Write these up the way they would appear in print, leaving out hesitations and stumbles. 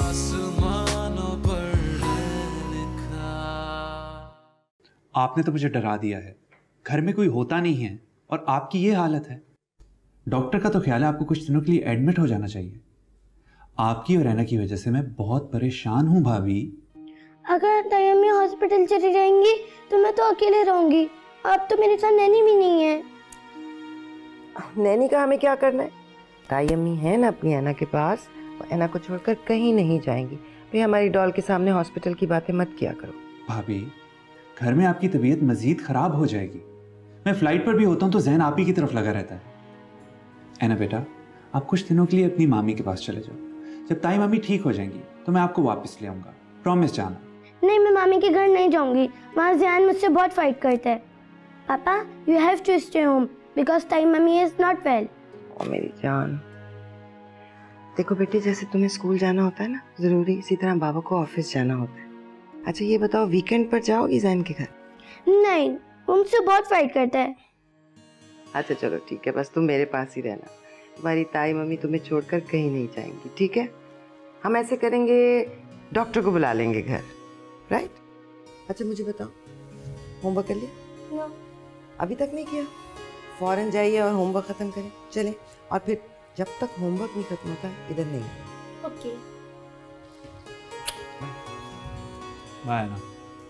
आसमानों पर लिखा। आपने तो मुझे डरा दिया है। घर में कोई होता नहीं है और आपकी ये हालत है। डॉक्टर का तो ख्याल है आपको कुछ दिनों के लिए एडमिट हो जाना चाहिए। आपकी और रैना की वजह से मैं बहुत परेशान हूं भाभी। अगर तयम्मी हॉस्पिटल चली जाएंगी तो मैं तो अकेले रहूंगी। अब तो मेरे साथ नैनी भी नहीं है। नैनी का हमें क्या करना है? ताई अम्मी है ना अपनी ऐना के पास, वो ऐना को छोड़कर कहीं नहीं जाएंगी। भाई हमारी डॉल के सामने हॉस्पिटल की बातें मत किया करो। भाभी घर में आपकी तबीयत मजीद खराब हो जाएगी। मैं फ्लाइट पर भी होता हूं तो जहन आप ही की तरफ लगा रहता है। ऐना बेटा, आप कुछ दिनों के लिए अपनी मामी के पास चले जाओ। जब ताई मामी ठीक हो जाएंगी तो मैं आपको वापस ले आऊंगा, प्रॉमिस जाना। नहीं, मैं मामी के घर नहीं जाऊंगी। वहाँ ज़ियान मुझसे बहुत फाइट करता है। पापा, you have to stay home because ताई मम्मी इज नॉट वेल। ओ मेरी जान, देखो बेटे, जैसे तुम्हें स्कूल जाना होता है ना जरूरी, इसी तरह बाबा को ऑफिस जाना होता है। अच्छा ये बताओ, वीकेंड पर जाओगी जैन के घर? नहीं, वो मुझसे बहुत फाइट करता है। अच्छा चलो ठीक है, बस तुम मेरे पास ही रहना। तुम्हारी ताई मम्मी तुम्हें छोड़कर कहीं नहीं जाएंगी, ठीक है? हम ऐसे करेंगे, डॉक्टर को बुला लेंगे घर, राइट? अच्छा मुझे बताओ, होमवर्क कर लिया? No. अभी तक नहीं किया? फौरन जाइए और होमवर्क खत्म करें, चलें। और फिर जब तक होमवर्क नहीं खत्म होता इधर नहीं। ओके। बाय ना।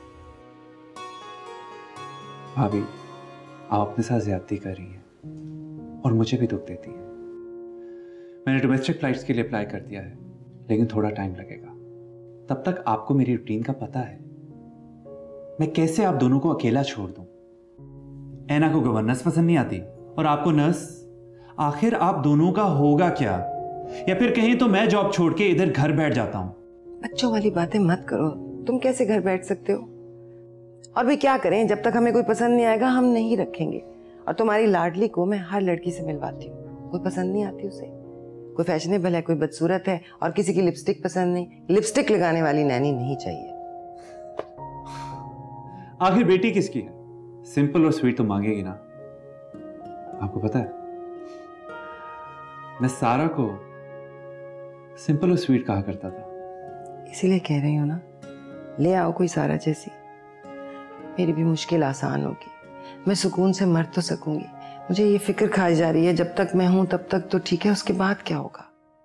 भाभी आप अपने साथ ज्यादती कर रही हैं और मुझे भी दुख देती हैं। मैंने डोमेस्टिक फ्लाइट्स के लिए अप्लाई कर दिया है, लेकिन थोड़ा टाइम लगेगा। तब तक आपको मेरी रूटीन का पता है। मैं कैसे आप दोनों को अकेला छोड़ दूं? ऐना को गवर्नेंस पसंद नहीं आती और आपको नर्स। आखिर आप दोनों का होगा क्या? या फिर कहीं तो मैं जॉब छोड़ के इधर घर बैठ जाता हूं। बच्चों वाली बातें मत करो। तुम कैसे घर बैठ सकते हो? और भी क्या करें, जब तक हमें कोई पसंद नहीं आएगा हम नहीं रखेंगे। और तुम्हारी लाडली को मैं हर लड़की से मिलवाती हूँ, कोई पसंद नहीं आती उसे। कोई फैशनेबल है, कोई बदसूरत है, और किसी की लिपस्टिक पसंद नहीं। लिपस्टिक लगाने वाली नैनी नहीं चाहिए। आखिर बेटी किसकी है? सिंपल और स्वीट तो मांगेगी ना। आपको पता है, मैं सारा को सिंपल और स्वीट कहा करता था। इसीलिए कह रही हूँ ना, ले आओ कोई सारा जैसी। मेरी भी मुश्किल आसान होगी, मैं सुकून से मर तो सकूंगी। मुझे ये फिक्र खाई जा रही है, जब तक मैं हूं तब तक तो ठीक है, उसके बाद क्या होगा?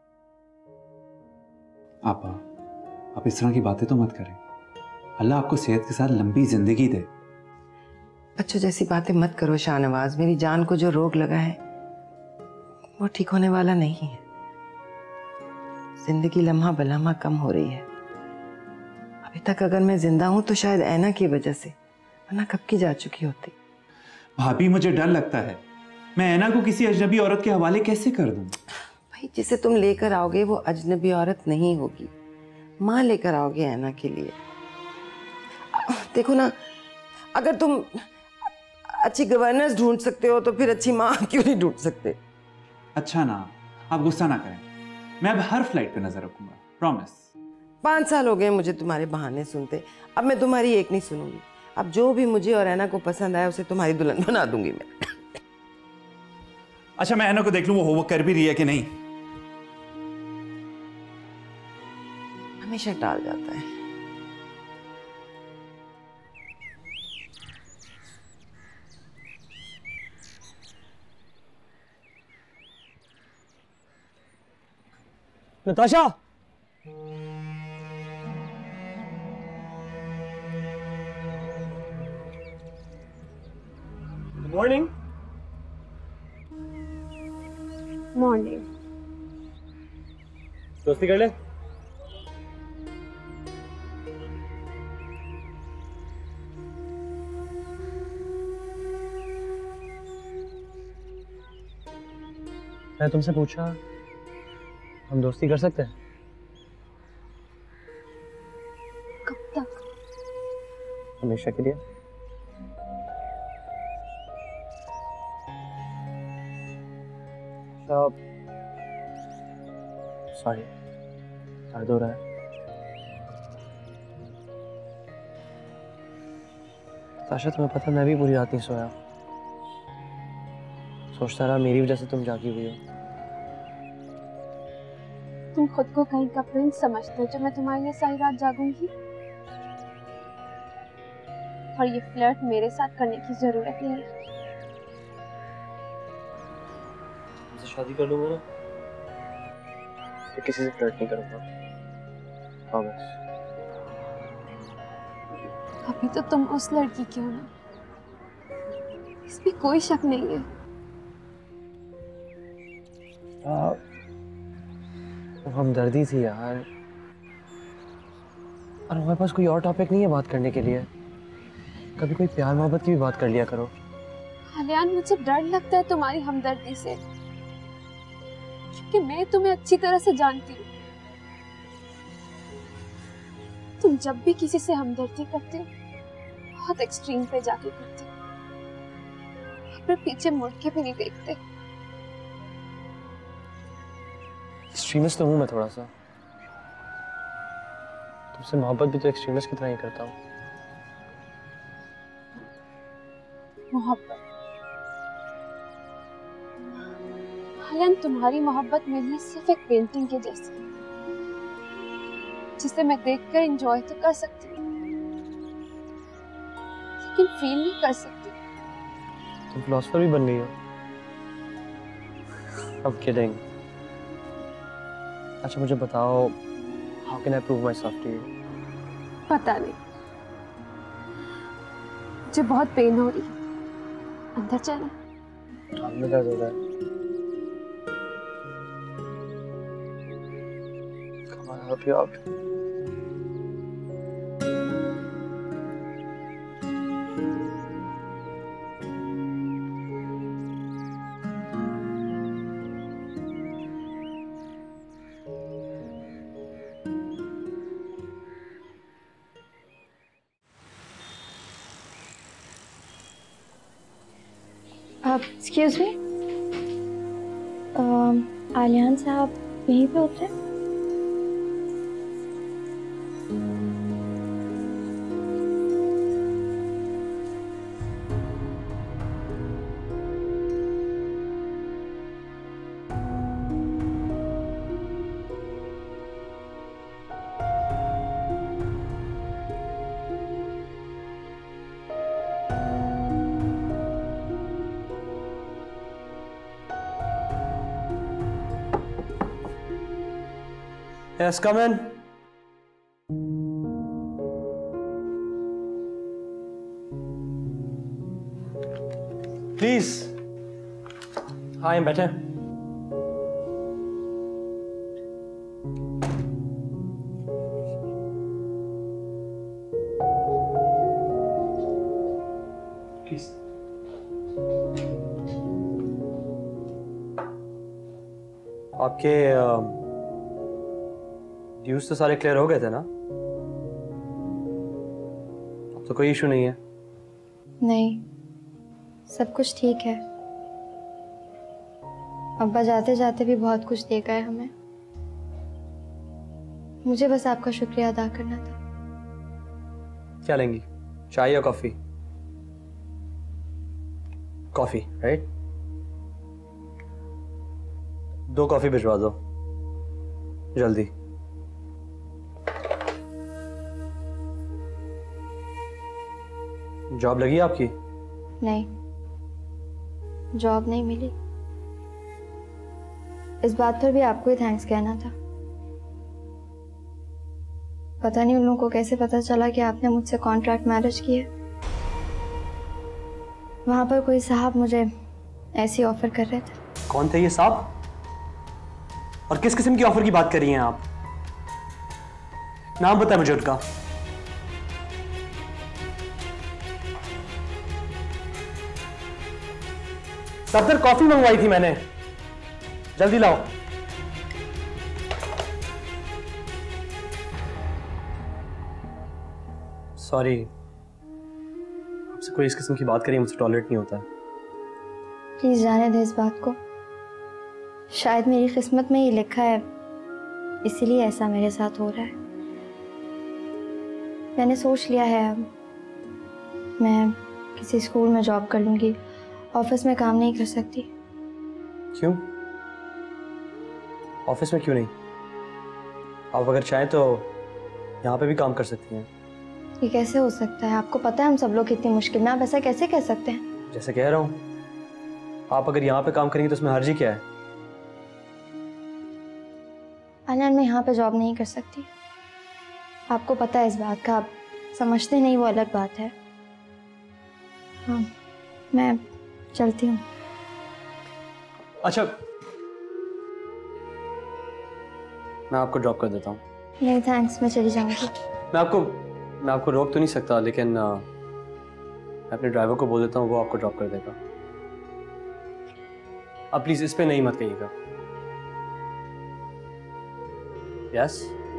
आप इस तरह की बातें तो मत करें। अल्लाह आपको सेहत के साथ लंबी जिंदगी दे। बच्चों जैसी बातें मत करो शाहनवाज। मेरी जान को जो रोग लगा है वो ठीक होने वाला नहीं है। जिंदगी लम्हा बलम्हा कम हो रही है। अभी तक अगर मैं जिंदा हूं तो शायद ऐना की वजह से, वरना कब की जा चुकी होती। भाभी मुझे डर लगता है, मैं ऐना को किसी अजनबी औरत के हवाले कैसे कर दूं? भाई जिसे तुम लेकर आओगे वो अजनबी औरत नहीं होगी, माँ लेकर आओगे ऐना के लिए। देखो ना, अगर तुम अच्छी गवर्नेंस ढूंढ सकते हो तो फिर अच्छी माँ क्यों नहीं ढूंढ सकते? अच्छा ना, आप गुस्सा ना करें। मैं अब हर फ्लाइट पे नजर रखूंगा, प्रॉमिस। 5 साल हो गए मुझे तुम्हारे बहाने सुनते, अब मैं तुम्हारी एक नहीं सुनूंगी। अब जो भी मुझे और ऐना को पसंद आया उसे तुम्हारी दुल्हन बना दूंगी मैं। अच्छा मैं ऐना को देख लूं वो होमवर्क कर भी रही है कि नहीं। हमेशा टाल जाता है। Natasha, morning. मॉर्निंग। दोस्ती कर ले। मैं तुमसे पूछा, हम दोस्ती कर सकते हैं? कब तक? हमेशा के लिए। सॉरी, दर्द हो रहा है। ताशा तुम्हें पता, मैं भी पूरी रात नहीं सोया। सोचता रहा मेरी वजह से तुम जागी हुई हो। तुम खुद को कहीं का प्रिंस समझते हो जो मैं तुम्हारे लिए सारी रात जागूंगी? और ये फ्लर्ट मेरे साथ करने की जरूरत नहीं है। तुमसे शादी कर लूंगा ना, तो किसी से फ्लर्ट नहीं करूंगा। हाँ बस। अभी तो तुम उस लड़की की हो ना, इसमें कोई शक नहीं है। हमदर्दी थी यार, और हमारे पास कोई और टॉपिक नहीं है बात करने के लिए। कभी कोई प्यार मोहब्बत की भी बात कर लिया करो। आलियान, मुझे डर लगता है तुम्हारी हमदर्दी से, क्योंकि मैं तुम्हें अच्छी तरह से जानती हूँ। तुम जब भी किसी से हमदर्दी करते हो बहुत एक्सट्रीम पे जाके करते हो, फिर पीछे मुड़ के भी नहीं देखते। एक्सट्रीमिस्ट तो हूँ मैं थोड़ा सा। तुमसे मोहब्बत भी तो एक्सट्रीमिस्ट की तरह ही करता हूँ। मोहब्बत, आलियान, तुम्हारी मोहब्बत मेरे लिए सिर्फ एक पेंटिंग के जैसी है, जिसे मैं देखकर एंजॉय तो कर सकती हूँ, लेकिन फील नहीं कर सकती। तुम फिलोसोफर भी बन गई हो। अब किडिंग। अच्छा मुझे बताओ, how can I prove myself to you? पता नहीं, मुझे बहुत पेन हो रही है। अंदर चलें? हाथ में दर्द हो रहा है। Come on, I'll help you out. Excuse me, Aliyan साहब यहीं पे होते हैं? Yes, come in. Please. I am better. Please. आपके ड्यूज तो सारे क्लियर हो गए थे ना? अब तो कोई इशू नहीं है। नहीं, सब कुछ ठीक है। अब्बा जाते जाते भी बहुत कुछ दे गए हमें। मुझे बस आपका शुक्रिया अदा करना था। क्या लेंगी, चाय या कॉफी? Coffee, right? 2 कॉफी भिजवा दो जल्दी। जॉब लगी आपकी? नहीं, जॉब नहीं मिली। इस बात पर भी आपको ही थैंक्स कहना था। पता नहीं उन लोगों को कैसे पता चला कि आपने मुझसे कॉन्ट्रैक्ट मैरिज की है। वहां पर कोई साहब मुझे ऐसी ऑफर कर रहे थे। कौन थे ये साहब? और किस किस्म की ऑफर की बात कर रही हैं आप? नाम बताए मुझे उनका। सर कॉफी मंगवाई थी मैंने, जल्दी लाओ। सॉरी, आपसे कोई इस किस्म की बात करिए, मुझसे टॉलरेट नहीं होता। प्लीज जाने दे इस बात को। शायद मेरी किस्मत में ही लिखा है, इसीलिए ऐसा मेरे साथ हो रहा है। मैंने सोच लिया है अब मैं किसी स्कूल में जॉब कर लूंगी, ऑफिस में काम नहीं कर सकती। क्यों? ऑफिस में क्यों नहीं? आप अगर चाहें तो यहाँ पे भी काम कर सकती हैं। ये कैसे हो सकता है? आपको पता है हम सब लोग कितनी मुश्किल में, आप ऐसा कैसे कह सकते हैं? जैसे कह रहा हूँ, आप अगर यहाँ पे काम करेंगे तो उसमें हर्जी क्या है? आलियान, मैं यहाँ पे जॉब नहीं कर सकती, आपको पता है इस बात का। आप समझते नहीं, वो अलग बात है। हाँ, मैं चलती हूँ। अच्छा, मैं आपको ड्रॉप कर देता हूँ। नहीं थैंक्स, मैं चली जाऊँगी। मैं आपको रोक तो नहीं सकता, लेकिन मैं अपने ड्राइवर को बोल देता हूँ, वो आपको ड्रॉप कर देगा। अब प्लीज इस पे नहीं मत कहिएगा। यस?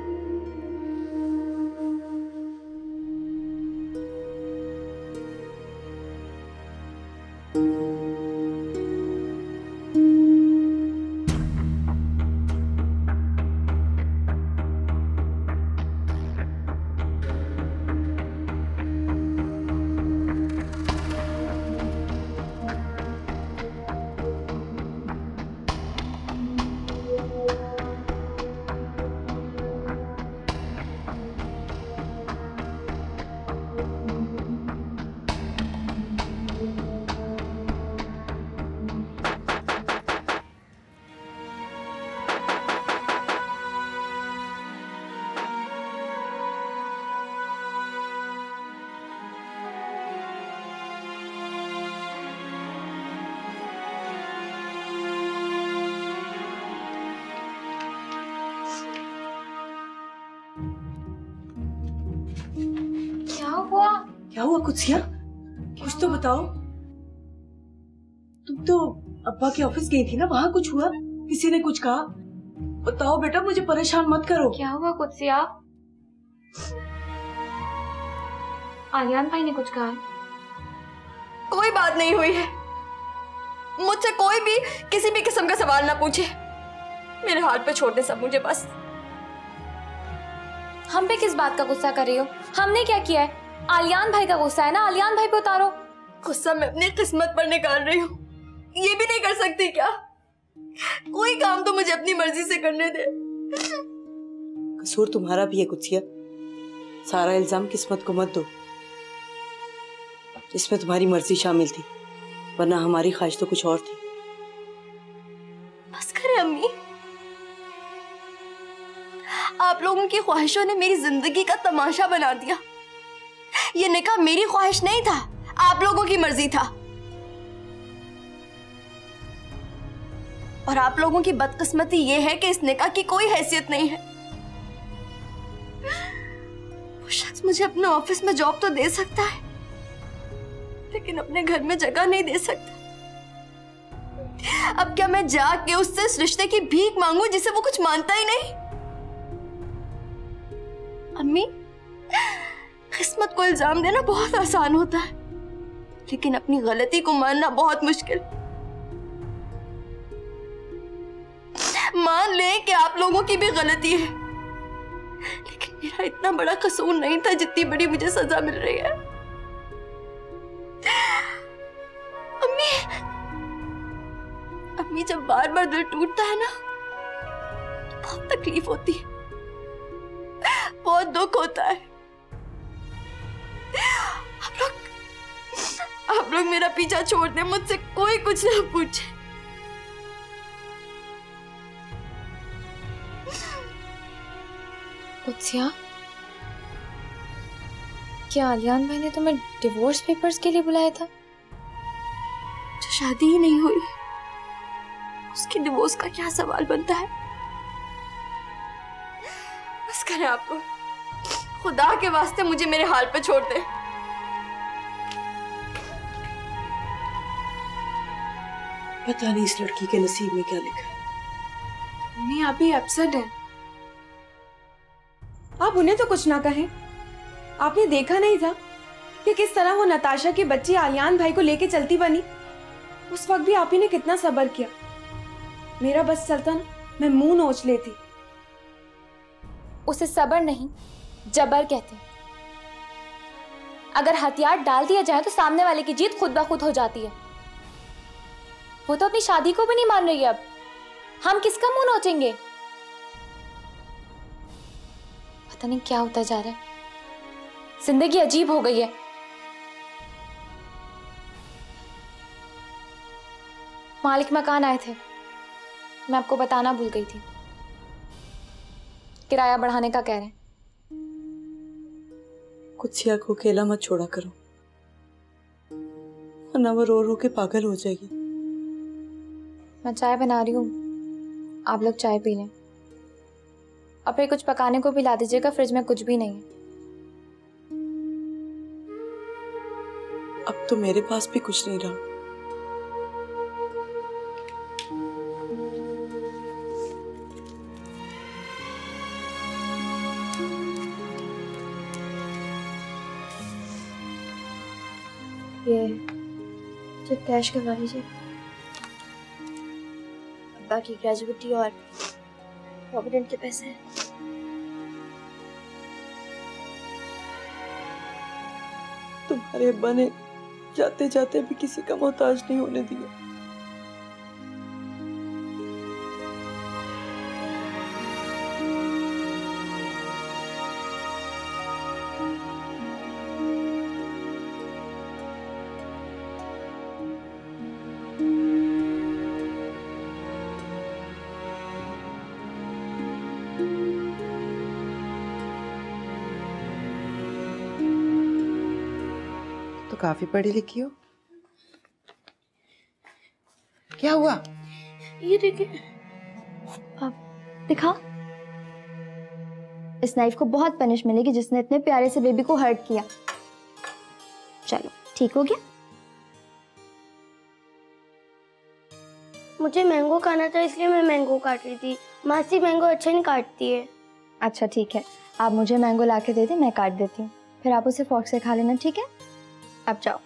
क्या हुआ कुत्सिया? कुछ तो बताओ। तुम तो अब्बा के ऑफिस गई थी ना, वहाँ कुछ हुआ? किसी ने कुछ कहा? बताओ बेटा, मुझे परेशान मत करो। क्या हुआ कुत्सिया? आलियान भाई ने कुछ कहा है? कोई बात नहीं हुई है। मुझसे कोई भी किसी भी किस्म का सवाल ना पूछे। मेरे हाथ पे छोड़ दे सब मुझे बस। हम पे किस बात का गुस्सा कर रही हो? हमने क्या किया है? आलियान भाई का गुस्सा है ना, आलियान भाई पे उतारो। गुस्सा मैं अपनी किस्मत पर निकाल रही हूँ। ये भी नहीं कर सकती क्या? कोई काम तो मुझे अपनी मर्जी से करने दे। कसूर तुम्हारा भी है कुत्सिया। सारा इल्जाम किस्मत को मत दो। इसमें तुम्हारी मर्जी शामिल थी, वरना हमारी ख्वाहिश तो कुछ और थी। बस करें अम्मी। आप लोगों की ख्वाहिशों ने मेरी जिंदगी का तमाशा बना दिया। ये निकाह मेरी ख्वाहिश नहीं था, आप लोगों की मर्जी था। और आप लोगों की बदकिस्मती ये है कि इस निकाह की कोई हैसियत नहीं है। वो शख्स मुझे अपने ऑफिस में जॉब तो दे सकता है, लेकिन अपने घर में जगह नहीं दे सकता। अब क्या मैं जाके उससे इस रिश्ते की भीख मांगू जिसे वो कुछ मानता ही नहीं? अम्मी, किस्मत को इल्जाम देना बहुत आसान होता है, लेकिन अपनी गलती को मानना बहुत मुश्किल। मान ले कि आप लोगों की भी गलती है, लेकिन मेरा इतना बड़ा कसूर नहीं था जितनी बड़ी मुझे सजा मिल रही है। अम्मी, अम्मी, जब बार बार दिल टूटता है ना तो बहुत तकलीफ होती है, बहुत दुख होता है। आप लोग मेरा पीछा छोड़ दें, मुझसे कोई कुछ ना पूछे। कुत्सिया, क्या आलियान भाई ने तुम्हें डिवोर्स पेपर्स के लिए बुलाया था? जो शादी ही नहीं हुई उसकी डिवोर्स का क्या सवाल बनता है? बस करें आप लोग, खुदा के वास्ते मुझे मेरे हाल पे छोड़ दे। पता नहीं इस लड़की के नसीब में क्या लिखा है। मम्मी, आप भी अपसेट हैं। आप उन्हें तो कुछ ना कहें। आपने देखा नहीं था कि किस तरह वो नताशा की बच्ची आलियान भाई को लेके चलती बनी? उस वक्त भी आप ही ने कितना सब्र किया। मेरा बस चलता ना, मैं मुंह नोच लेती। उसे सब्र नहीं, जबर कहते हैं। अगर हथियार डाल दिया जाए तो सामने वाले की जीत खुद ब खुद हो जाती है। वो तो अपनी शादी को भी नहीं मान रही है। अब हम किसका मुंह नोचेंगे? पता नहीं क्या होता जा रहा है, जिंदगी अजीब हो गई है। मालिक मकान आए थे, मैं आपको बताना भूल गई थी, किराया बढ़ाने का कह रहे हैं। कुत्सिया को अकेला मत छोड़ा करो, वरना वो रो रो के पागल हो जाएगी। मैं चाय बना रही हूँ, आप लोग चाय पी लें। और फिर कुछ पकाने को भी ला दीजिएगा, फ्रिज में कुछ भी नहीं है। अब तो मेरे पास भी कुछ नहीं रहा। ये जब कैश करवा लीजिए, बाकी ग्रेजुएटी और प्रोविडेंट के पैसे हैं। तुम्हारे अब्बा ने जाते जाते भी किसी का मोहताज नहीं होने दिया। तो काफी पढ़ी लिखी हो। क्या हुआ? ये देखिए, आप दिखा। इस नाइफ को बहुत पनिश मिलेगी जिसने इतने प्यारे से बेबी को हर्ट किया। चलो ठीक हो गया। मुझे मैंगो खाना था इसलिए मैं मैंगो काट रही थी। मासी मैंगो अच्छा नहीं काटती है। अच्छा ठीक है, आप मुझे मैंगो ला के दे दें, मैं काट देती हूँ, फिर आप उसे फॉर्क से खा लेना, ठीक है? अब जाओ।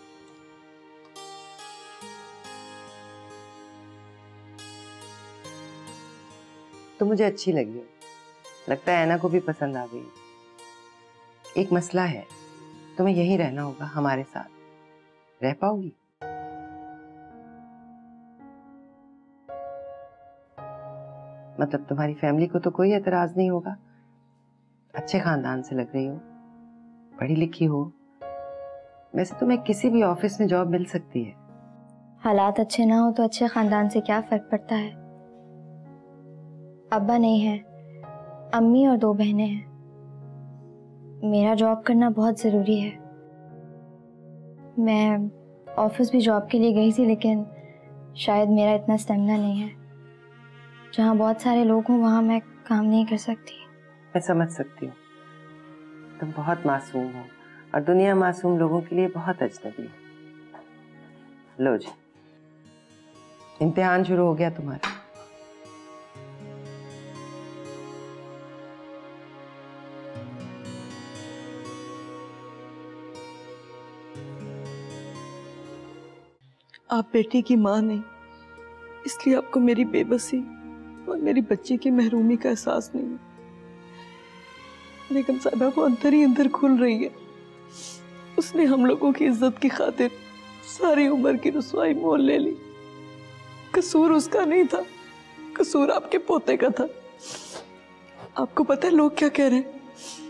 तो मुझे अच्छी लगी हो, लगता है ऐना को भी पसंद आ गई। एक मसला है, तुम्हें यहीं रहना होगा हमारे साथ। रह पाओगी? मतलब तुम्हारी फैमिली को तो कोई एतराज नहीं होगा? अच्छे खानदान से लग रही हो, पढ़ी लिखी हो, वैसे तुम्हें किसी भी ऑफिस में जॉब मिल सकती है। हालात अच्छे ना हो तो अच्छे खानदान से क्या फर्क पड़ता है। अब्बा नहीं है, अम्मी और 2 बहनें हैं। मेरा जॉब करना बहुत ज़रूरी है। मैं ऑफिस भी जॉब के लिए गई थी, लेकिन शायद मेरा इतना स्टेमिना नहीं है। जहाँ बहुत सारे लोग हों वहाँ मैं काम नहीं कर सकती। मैं समझ सकती हूँ, तुम बहुत मासूम हो और दुनिया मासूम लोगों के लिए बहुत अजनबी है। लो जी, इम्तिहान शुरू हो गया तुम्हारा। आप बेटी की माँ नहीं, इसलिए आपको मेरी बेबसी और मेरी बच्ची की महरूमी का एहसास नहीं है। बेगम साहिबा को अंदर ही अंदर खुल रही है। उसने हम लोगों की इज्जत की खातिर सारी उम्र की रुसवाई मोल ले ली। कसूर उसका नहीं था, कसूर आपके पोते का था। आपको पता है लोग क्या कह रहे हैं?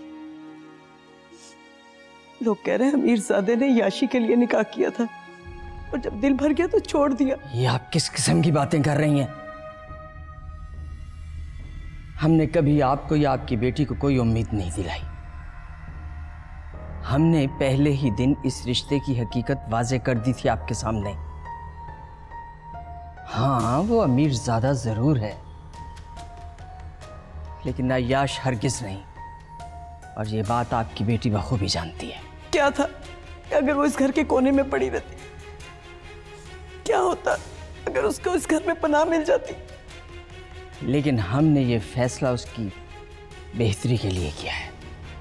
लोग कह रहे हैं अमीरजादे ने याशी के लिए निकाह किया था और जब दिल भर गया तो छोड़ दिया। ये आप किस किस्म की बातें कर रही हैं? हमने कभी आपको या आपकी बेटी को कोई उम्मीद नहीं दिलाई। हमने पहले ही दिन इस रिश्ते की हकीकत वाज़े कर दी थी आपके सामने। हाँ, वो अमीरजादा जरूर है, लेकिन अय्याश हरगिज नहीं, और ये बात आपकी बेटी बखूबी जानती है। क्या था कि अगर वो इस घर के कोने में पड़ी रहती? क्या होता अगर उसको इस घर में पनाह मिल जाती? लेकिन हमने ये फैसला उसकी बेहतरी के लिए किया है।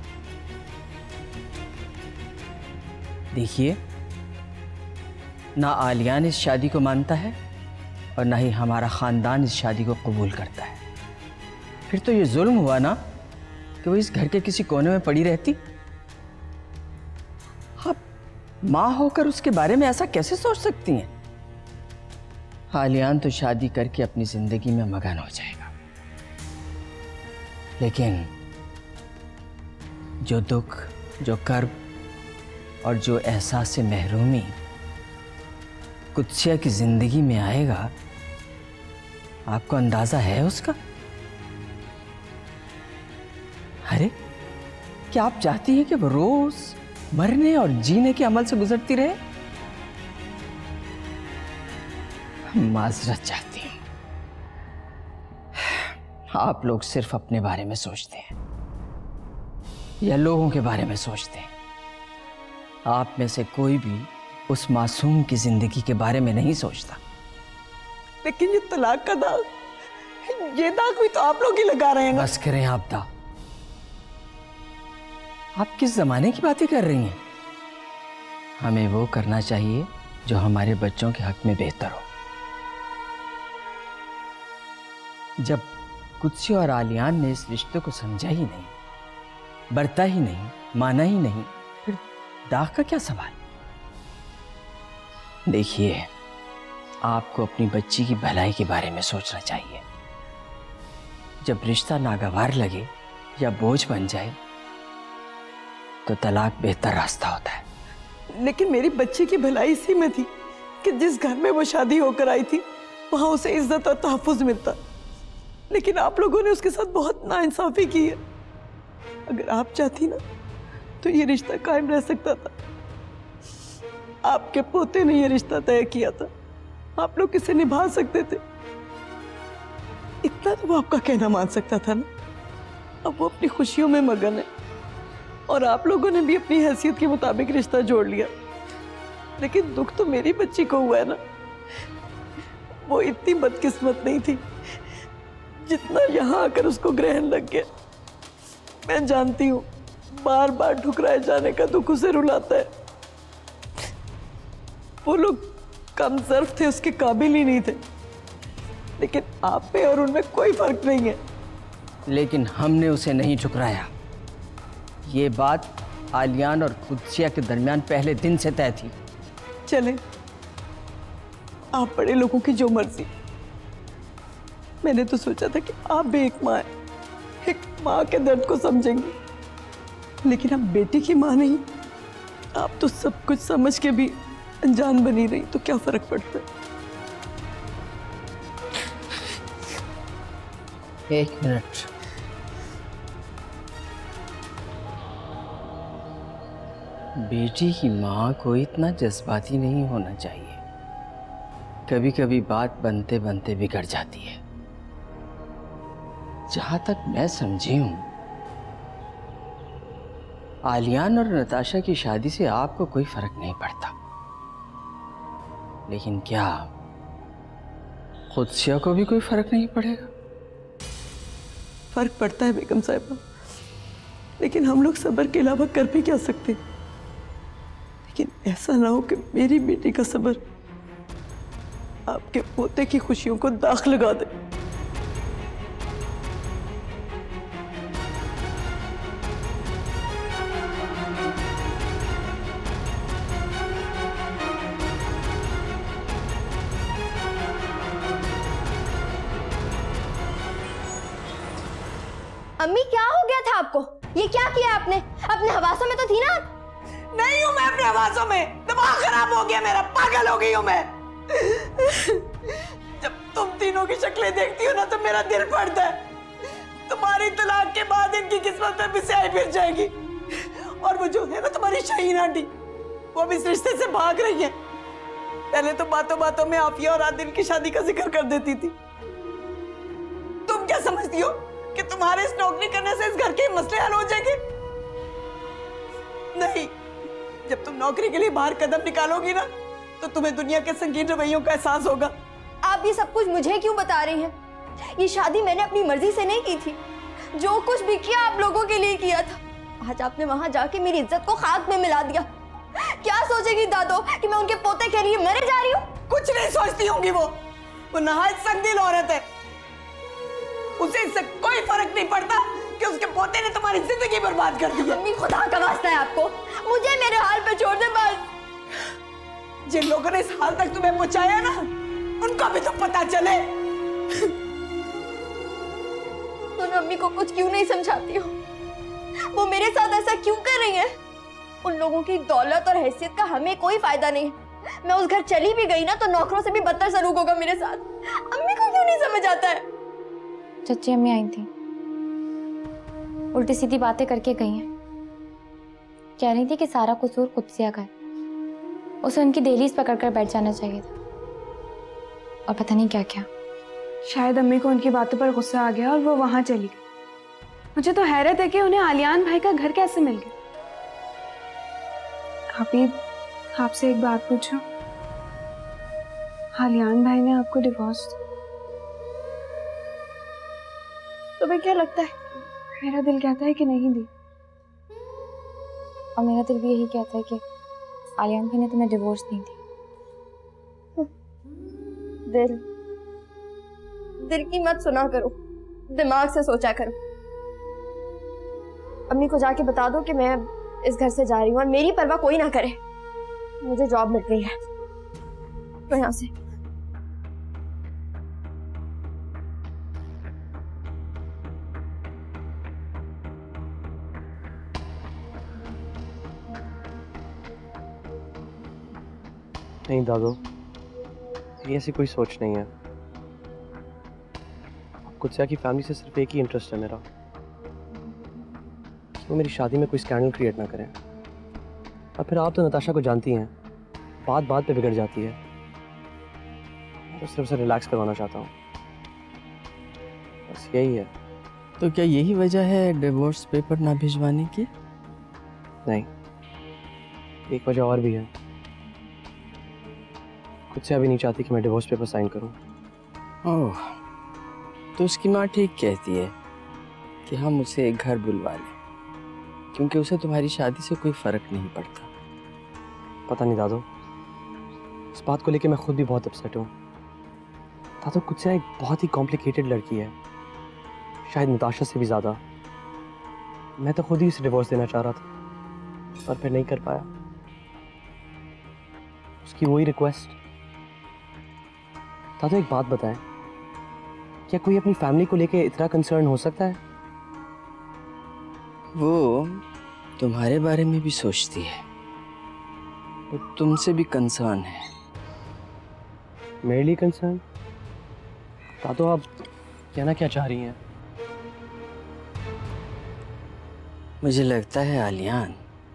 देखिए, ना आलियान इस शादी को मानता है और ना ही हमारा खानदान इस शादी को कबूल करता है। फिर तो ये जुल्म हुआ ना कि वो इस घर के किसी कोने में पड़ी रहती। आप माँ होकर उसके बारे में ऐसा कैसे सोच सकती हैं? आलियान तो शादी करके अपनी जिंदगी में मगन हो जाएगा, लेकिन जो दुख, जो कर्ब और जो एहसास से महरूमी कुत्सिया की जिंदगी में आएगा, आपको अंदाजा है उसका? अरे क्या आप चाहती हैं कि वो रोज मरने और जीने के अमल से गुजरती रहे? माजरत चाहती हूं, आप लोग सिर्फ अपने बारे में सोचते हैं या लोगों के बारे में सोचते हैं? आप में से कोई भी उस मासूम की जिंदगी के बारे में नहीं सोचता। लेकिन ये तलाक का दाग, ये दाग भी तो आप लोग ही लगा रहे हैं ना। बस करें आप दा। आप किस जमाने की बातें कर रही हैं? हमें वो करना चाहिए जो हमारे बच्चों के हक में बेहतर हो। जब कुत्सी और आलियान ने इस रिश्ते को समझा ही नहीं, बरता ही नहीं, माना ही नहीं, फिर दाग का क्या सवाल? देखिए, आपको अपनी बच्ची की भलाई के बारे में सोचना चाहिए। जब रिश्ता नागवार लगे या बोझ बन जाए तो तलाक बेहतर रास्ता होता है। लेकिन मेरी बच्ची की भलाई इसी में थी कि जिस घर में वो शादी होकर आई थी वहां उसे इज्जत और तहफ्फुज मिलता। लेकिन आप लोगों ने उसके साथ बहुत नाइंसाफी की है। अगर आप चाहती ना तो ये रिश्ता कायम रह सकता था। आपके पोते ने ये रिश्ता तय किया था, आप लोग इसे निभा सकते थे। इतना तो वो आपका कहना मान सकता था ना। अब वो अपनी खुशियों में मगन है और आप लोगों ने भी अपनी हैसियत के मुताबिक रिश्ता जोड़ लिया। लेकिन दुख तो मेरी बच्ची को हुआ है ना। वो इतनी बदकिस्मत नहीं थी जितना यहाँ आकर उसको ग्रहण लग गया। मैं जानती हूँ बार बार ठुकराए जाने का दुख उसे रुलाता है। वो लोग कम ज़र्फ थे, उसके काबिल ही नहीं थे। लेकिन आप में और उनमें कोई फर्क नहीं है। लेकिन हमने उसे नहीं ठुकराया। ये बात आलियान और कुत्सिया के दरमियान पहले दिन से तय थी। चले, आप बड़े लोगों की जो मर्जी। मैंने तो सोचा था कि आप भी एक माँ है, एक माँ के दर्द को समझेंगी। लेकिन अब बेटी की माँ नहीं, आप तो सब कुछ समझ के भी अनजान बनी रही, तो क्या फर्क पड़ता है? एक मिनट। बेटी की माँ को इतना जज्बाती नहीं होना चाहिए। कभी कभी बात बनते बनते बिगड़ जाती है। जहां तक मैं समझी हूं, आलियान और नताशा की शादी से आपको कोई फर्क नहीं पड़ता। लेकिन क्या कुत्सिया को भी कोई फर्क नहीं पड़ेगा? फर्क पड़ता है बेगम साहिबा, लेकिन हम लोग सब्र के अलावा कर भी क्या सकते? लेकिन ऐसा ना हो कि मेरी बेटी का सब्र आपके पोते की खुशियों को दाग लगा दे। अम्मी क्या हो गया था आपको? ये क्या किया आपने? अपने हवासों में तो थी ना? नहीं हूं मैं अपने हवासों में। दिमाग खराब हो गया मेरा, पागल हो गई हूं मैं। जब तुम तीनों की शक्लें देखती हो ना तो मेरा दिल फटता है। तुम्हारी तलाक के बाद इनकी किस्मत में भी स्याही फिर जाएगी। और वो जो है ना तुम्हारी शाहीन आंटी, वो अब इस रिश्ते से भाग रही है। पहले तो बातों बातों में आफिया और आदिल की शादी का जिक्र कर देती थी। तुम क्या समझती हो कि तुम्हारे इस नौकरी करने से इस घर के मसले हल हो जाएंगे? नहीं, जब तुम नौकरी के लिए बाहर कदम निकालोगी ना तो तुम्हें दुनिया के संगीन रवैयों का एहसास होगा। आप ये सब कुछ मुझे क्यों बता रही हैं? ये शादी मैंने अपनी मर्जी से नहीं की थी। जो कुछ भी किया आप लोगों के लिए किया था। आज आपने वहां जाके मेरी इज्जत को खाक में मिला दिया। क्या सोचेगी दादो कि मैं उनके पोते के लिए मरे जा रही हूँ? कुछ नहीं सोचती होंगी वो नहायत संगदिल औरत है। उसे इससे कोई फर्क नहीं पड़ता कि उसके पोते ने तुम्हारी जिंदगी बर्बाद कर दी है। मम्मी खुदा का वास्ता है आपको, मुझे मेरे हाल पे छोड़ दे बस। जिन लोगों ने इस हाल तक तुम्हें पहुंचाया ना, उनका भी तो पता चले। तुम अम्मी को कुछ क्यों नहीं समझाती हो? वो मेरे साथ ऐसा क्यों कर रही है? उन लोगों की दौलत और हैसियत का हमें कोई फायदा नहीं है। मैं उस घर चली भी गई ना तो नौकरों से भी बदतर सलूक होगा मेरे साथ। अम्मी को क्यों नहीं समझ आता है? चच्ची अम्मी आई थी, उल्टी सीधी बातें करके गई हैं। कह रही थी कि सारा कसूर कुत्सिया का है, उसे उनकी दहलीज पकड़कर बैठ जाना चाहिए था, और पता नहीं क्या क्या। शायद अम्मी को उनकी बातों पर गुस्सा आ गया और वो वहां चली गई। मुझे तो हैरत है कि उन्हें आलियान भाई का घर कैसे मिल गया। भाभी, आपसे एक बात पूछूं? आलियान भाई ने आपको डिवोर्स तुम्हें क्या लगता है? मेरा दिल कहता है कि नहीं दी। और मेरा दिल भी यही कहता है कि आलियान भाई ने तुम्हें डिवोर्स नहीं दी। दिल की मत सुना करो, दिमाग से सोचा करो। अम्मी को जाके बता दो कि मैं इस घर से जा रही हूँ और मेरी परवाह कोई ना करे। मुझे जॉब मिल गई है तो यहाँ से। नहीं दादू, ये ऐसी कोई सोच नहीं है। कुत्सिया की फैमिली से सिर्फ एक ही इंटरेस्ट है मेरा, कि वो मेरी शादी में कोई स्कैंडल क्रिएट ना करें। और फिर आप तो नताशा को जानती हैं, बात बात पे बिगड़ जाती है। मैं तो सिर्फ उसे रिलैक्स करवाना चाहता हूँ, बस यही है। तो क्या यही वजह है डिवोर्स पेपर ना भिजवाने की? नहीं, एक वजह और भी है। खुद से अभी नहीं चाहती कि मैं डिवोर्स पेपर साइन करूं। ओह, तो उसकी माँ ठीक कहती है कि हम उसे एक घर बुलवा लें, क्योंकि उसे तुम्हारी शादी से कोई फर्क नहीं पड़ता। पता नहीं दादू, इस बात को लेकर मैं खुद भी बहुत अपसेट हूँ। दादू, खुद से एक बहुत ही कॉम्प्लिकेटेड लड़की है, शायद नताशा से भी ज़्यादा। मैं तो खुद ही उसे डिवोर्स देना चाह रहा था, पर फिर नहीं कर पाया। उसकी वही रिक्वेस्ट। दादू, एक बात बताएं, क्या कोई अपनी फैमिली को लेके इतना कंसर्न हो सकता है? वो तुम्हारे बारे में भी सोचती है, वो तुमसे भी कंसर्न है। मेरे लिए कंसर्न? दादू, आप कहना क्या चाह रही हैं? मुझे लगता है आलियान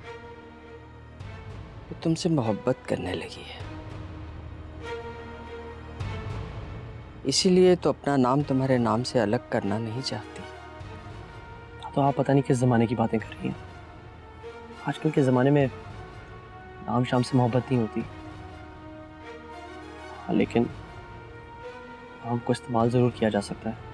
वो तुमसे मोहब्बत करने लगी है, इसीलिए तो अपना नाम तुम्हारे नाम से अलग करना नहीं चाहती। तो आप पता नहीं किस ज़माने की बातें कर रही हैं। आजकल के ज़माने में नाम शाम से मोहब्बत नहीं होती, लेकिन नाम को इस्तेमाल ज़रूर किया जा सकता है।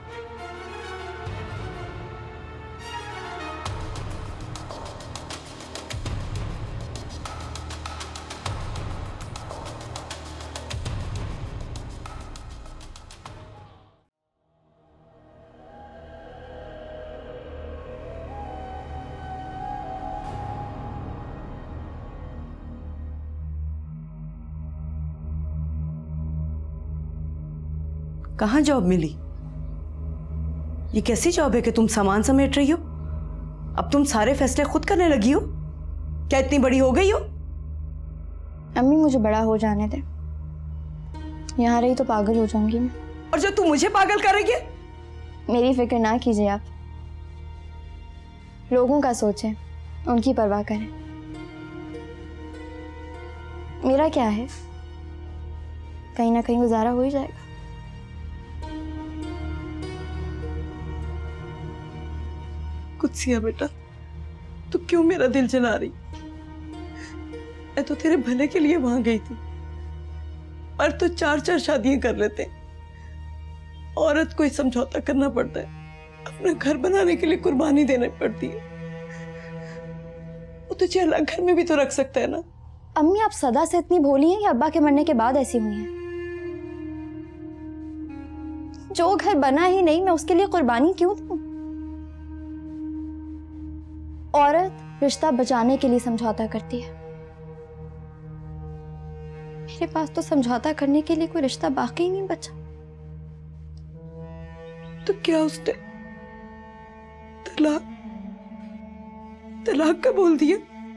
कहाँ जॉब मिली? ये कैसी जॉब है कि तुम सामान समेट रही हो? अब तुम सारे फैसले खुद करने लगी हो? क्या इतनी बड़ी हो गई हो? अम्मी मुझे बड़ा हो जाने दे, यहाँ रही तो पागल हो जाऊंगी मैं। और जो तू मुझे पागल कर रही है? मेरी फिक्र ना कीजिए आप, लोगों का सोचें, उनकी परवाह करें। मेरा क्या है, कहीं ना कहीं गुजारा हो ही जाएगा। कुत्सिया बेटा, तू क्यों मेरा दिल जला रही? मैं तो तेरे भले के लिए वहां गई थी, और तो 4-4 शादियां कर लेते। औरत को ही समझौता करना पड़ता है, अपना घर बनाने के लिए कुर्बानी देनी पड़ती है। वो तुझे अलग घर में भी तो रख सकता है ना। अम्मी आप सदा से इतनी भोली हैं कि अब्बा के मरने के बाद ऐसी हुई हैं? जो घर बना ही नहीं, मैं उसके लिए कुर्बानी क्यों दूं? औरत रिश्ता बचाने के लिए समझौता करती है, मेरे पास तो समझौता करने के लिए कोई रिश्ता बाकी नहीं बचा। तो क्या उसने तलाक तलाक का बोल दिया।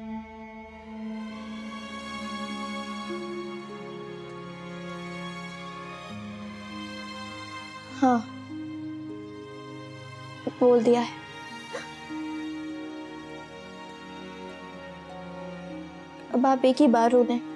हाँ, बोल दिया है। अब आप एक ही बार रो लें।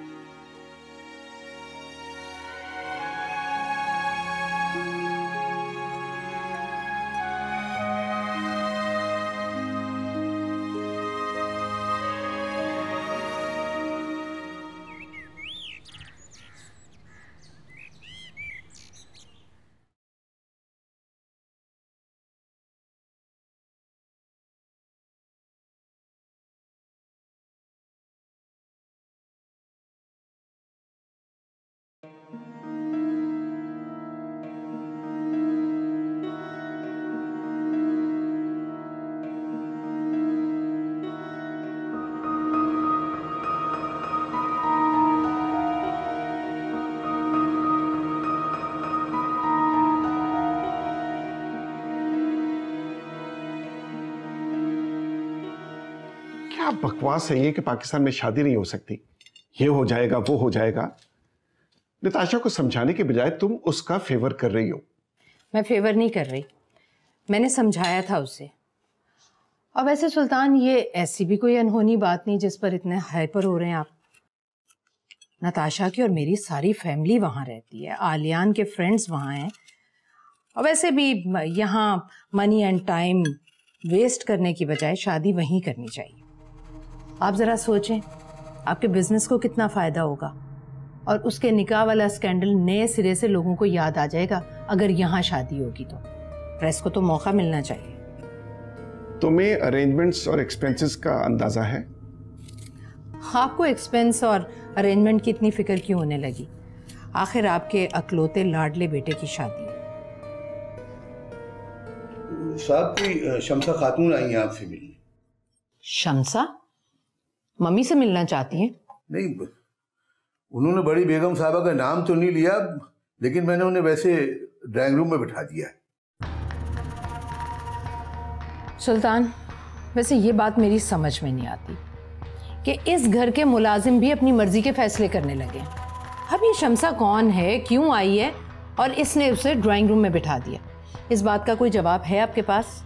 क्या बकवास है ये कि पाकिस्तान में शादी नहीं हो सकती, ये हो जाएगा वो हो जाएगा। नताशा को समझाने के बजाय तुम उसका फेवर कर रही हो। मैं फेवर नहीं कर रही, मैंने समझाया था उसे। और वैसे सुल्तान, ये ऐसी भी कोई अनहोनी बात नहीं जिस पर इतने हाइपर हो रहे हैं आप। नताशा की और मेरी सारी फैमिली वहाँ रहती है, आलियान के फ्रेंड्स वहाँ हैं। और वैसे भी यहाँ मनी एंड टाइम वेस्ट करने की बजाय शादी वहीं करनी चाहिए। आप ज़रा सोचें, आपके बिजनेस को कितना फ़ायदा होगा, और उसके निकाह वाला स्कैंडल नए सिरे से लोगों को याद आ जाएगा अगर यहाँ शादी होगी तो। प्रेस को तो मौका मिलना चाहिए। तुम्हें अरेंजमेंट्स और एक्सपेंसेस का अंदाजा है? आपको एक्सपेंस और अरेंजमेंट की इतनी फिक्र क्यों होने लगी? आखिर आपके अकलौते लाडले बेटे की शादी है। साहब, कोई शमसा खातून आई है आपसे मिलने। शमसा मम्मी से मिलना चाहती हैं? नहीं, उन्होंने बड़ी बेगम साहबा का नाम तो नहीं लिया, लेकिन मैंने उन्हें वैसे ड्राइंग रूम में बिठा दिया है। सुल्तान, वैसे ये बात मेरी समझ में नहीं आती कि इस घर के मुलाजिम भी अपनी मर्जी के फैसले करने लगे। अब ये शमसा कौन है, क्यों आई है, और इसने उसे ड्राइंग रूम में बिठा दिया? इस बात का कोई जवाब है आपके पास?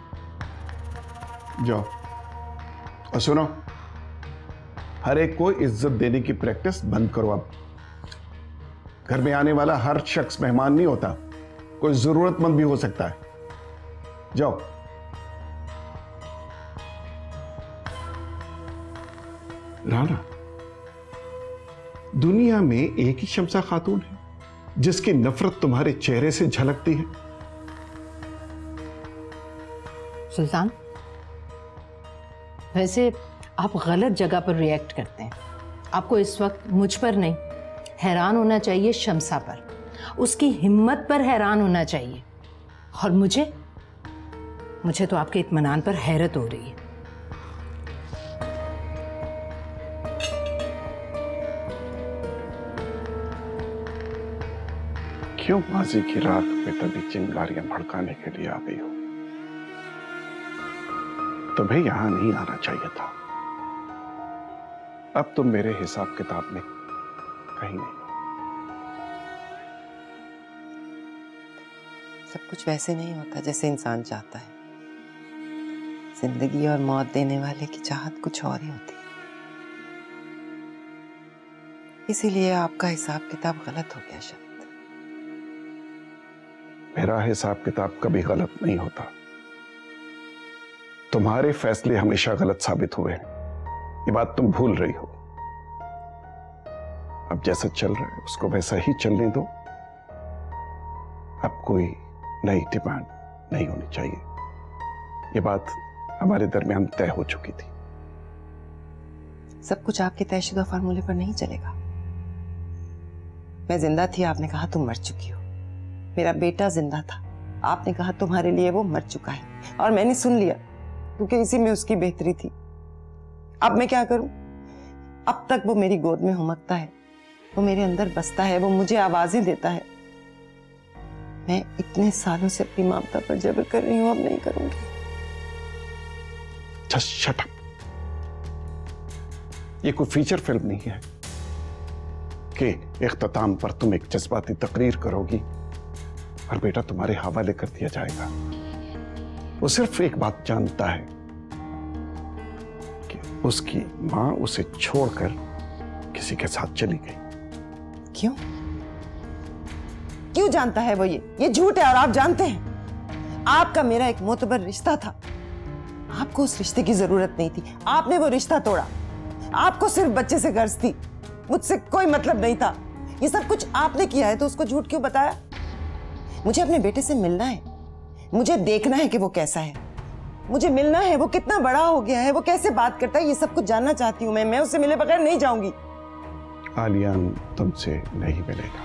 जाओ और सुनो, हर एक को इज्जत देने की प्रैक्टिस बंद करो। अब घर में आने वाला हर शख्स मेहमान नहीं होता, कोई जरूरतमंद भी हो सकता है। जाओ। राना, दुनिया में एक ही शमसा खातून है जिसकी नफरत तुम्हारे चेहरे से झलकती है। सुल्तान, वैसे आप गलत जगह पर रिएक्ट करते हैं। आपको इस वक्त मुझ पर नहीं हैरान होना चाहिए, शमसा पर, उसकी हिम्मत पर हैरान होना चाहिए। और मुझे तो आपके इत्मीनान पर हैरत हो रही है। क्यों माजी की रात में तभी चिंगारियां भड़काने के लिए आ गई हो? तुम्हें यहां नहीं आना चाहिए था। अब तुम मेरे हिसाब किताब में कहीं नहीं। सब कुछ वैसे नहीं होता जैसे इंसान चाहता है। जिंदगी और मौत देने वाले की चाहत कुछ और ही होती है। इसीलिए आपका हिसाब किताब गलत हो गया शायद। मेरा हिसाब किताब कभी गलत नहीं होता। तुम्हारे फैसले हमेशा गलत साबित हुए हैं, ये बात तुम भूल रही हो। अब जैसा चल रहा है उसको वैसा ही चलने दो। अब कोई नई डिमांड नहीं होनी चाहिए। ये बात हमारे दरमियान तय हो चुकी थी। सब कुछ आपके तयशुदा फार्मूले पर नहीं चलेगा। मैं जिंदा थी, आपने कहा तुम मर चुकी हो। मेरा बेटा जिंदा था, आपने कहा तुम्हारे लिए वो मर चुका है, और मैंने सुन लिया क्योंकि इसी में उसकी बेहतरी थी। अब मैं क्या करूं? अब तक वो मेरी गोद में हुमकता है, वो मेरे अंदर बसता है, वो मुझे आवाजें देता है। मैं इतने सालों से अपनी ममता पर जबर कर रही हूं, अब नहीं करूंगी। Just shut up. ये कोई फीचर फिल्म नहीं है कि इख्तिताम पर तुम एक जज्बाती तकरीर करोगी और बेटा तुम्हारे हवाले कर दिया जाएगा। वो सिर्फ एक बात जानता है कि उसकी मां उसे छोड़कर किसी के साथ चली गई। क्यों क्यों जानता है वो? ये झूठ है और आप जानते हैं। आपका मेरा एक मोतबर रिश्ता था, आपको उस रिश्ते की जरूरत नहीं थी, आपने वो रिश्ता तोड़ा। आपको सिर्फ बच्चे से गर्ज थी, मुझसे कोई मतलब नहीं था। ये सब कुछ आपने किया है तो उसको झूठ क्यों बताया? मुझे अपने बेटे से मिलना है, मुझे देखना है कि वो कैसा है, मुझे मिलना है वो कितना बड़ा हो गया है, वो कैसे बात करता है, ये सब कुछ जानना चाहती हूँ मैं उससे मिले बगैर नहीं जाऊंगी। आलियान तुमसे नहीं मिलेगा,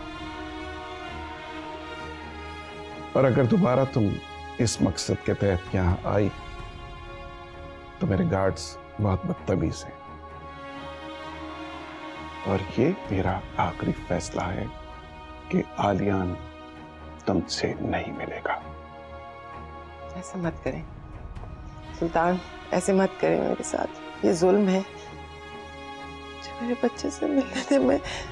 और अगर दोबारा तुम इस मकसद के तहत यहां आई तो मेरे गार्ड्स बहुत बदतमीज हैं, और ये मेरा आखिरी फैसला है कि आलियान तुमसे नहीं मिलेगा। ऐसा मत करें सुल्तान, ऐसे मत करें मेरे साथ, ये जुल्म है। मुझे मेरे बच्चे से मिलने दे।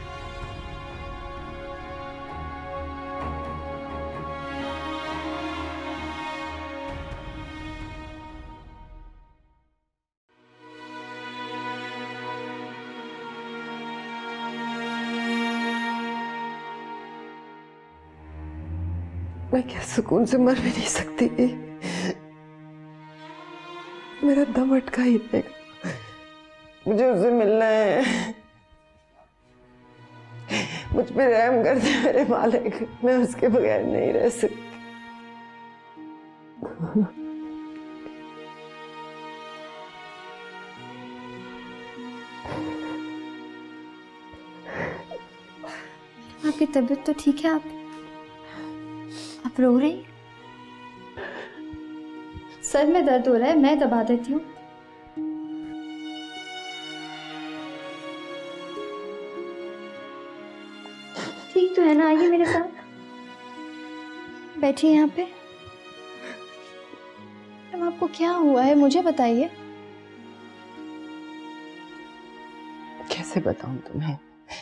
मैं क्या सुकून से मर भी नहीं सकती, मेरा दम अटका ही रहेगा। मुझे उससे मिलना है, मुझ पे रहम कर दे मेरे मालिक, मैं उसके बगैर नहीं रह सकती। आपकी तबीयत तो ठीक है? आप रो रही? सर में दर्द हो रहा है, मैं दबा देती हूँ। ठीक तो है ना? आइए मेरे साथ, बैठिए यहाँ पे। अब आपको क्या हुआ है मुझे बताइए। कैसे बताऊं तुम्हें,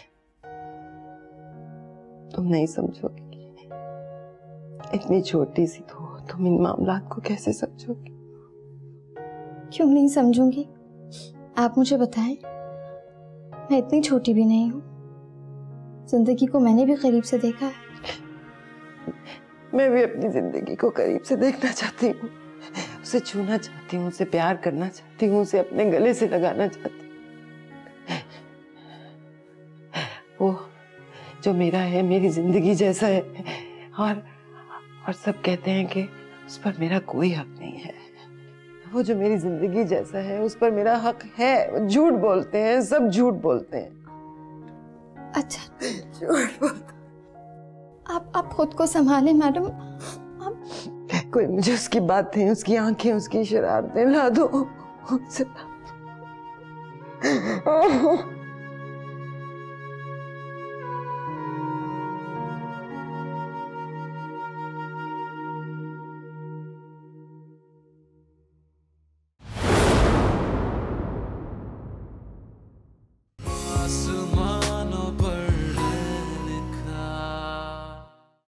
तुम नहीं समझोगे। इतनी छोटी सी तो हो, तुम इन मामलात को कैसे समझोगी? क्यों नहीं समझूंगी? आप मुझे बताएं, मैं इतनी छोटी भी नहीं हूँ, जिंदगी को मैंने भी करीब से देखा है। मैं भी अपनी जिंदगी को करीब से देखना चाहती हूँ, उसे छूना चाहती हूँ, उसे प्यार करना चाहती हूँ, उसे अपने गले से लगाना चाहती हूँ। वो जो मेरा है, मेरी जिंदगी जैसा है, और सब कहते हैं कि उस पर मेरा कोई हक नहीं है। वो जो मेरी जिंदगी जैसा है उस पर मेरा हक है। वो झूठ बोलते हैं, सब झूठ बोलते हैं। अच्छा, झूठ बोलते। आप खुद को संभालें मैडम। कोई मुझे उसकी बातें, उसकी आंखें, उसकी शरारतें ला दो, उनसे